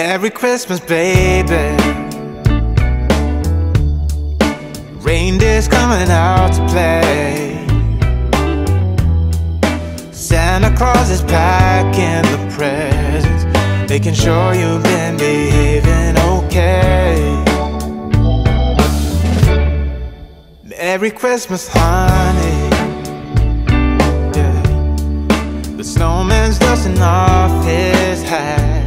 Merry Christmas, baby. Reindeer's coming out to play. Santa Claus is packing the presents, making sure you've been behaving okay. Merry Christmas, honey. Yeah. The snowman's dusting off his hat,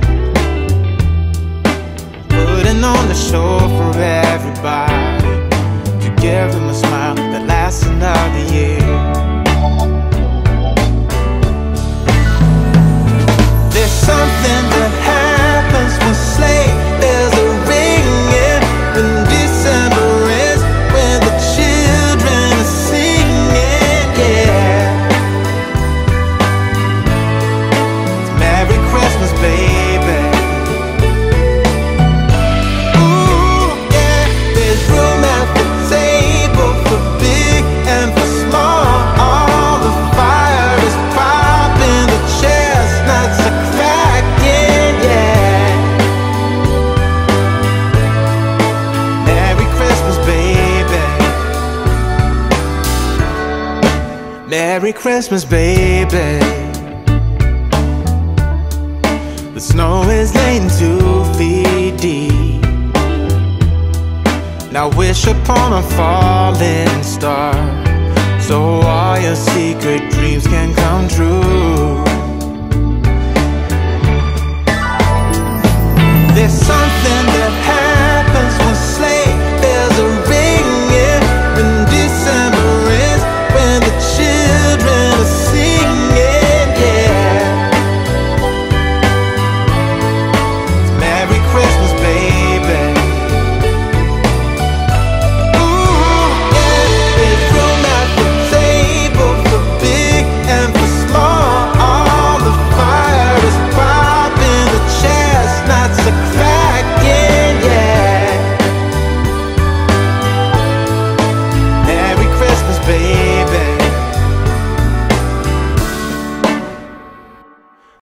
putting on the show for everybody, to give them a smile that lasts another year. There's something that happens when sleigh bells are ringing, when December ends, when the children are singing, yeah. It's Merry Christmas, baby. Ooh, yeah. There's room at the table for big and for small. All the fire is popping, the chestnuts are cracking, yeah. Merry Christmas, baby. Merry Christmas, baby. The snow is laying 2 feet deep. Now wish upon a falling star, so all your secret dreams can come true. There's something that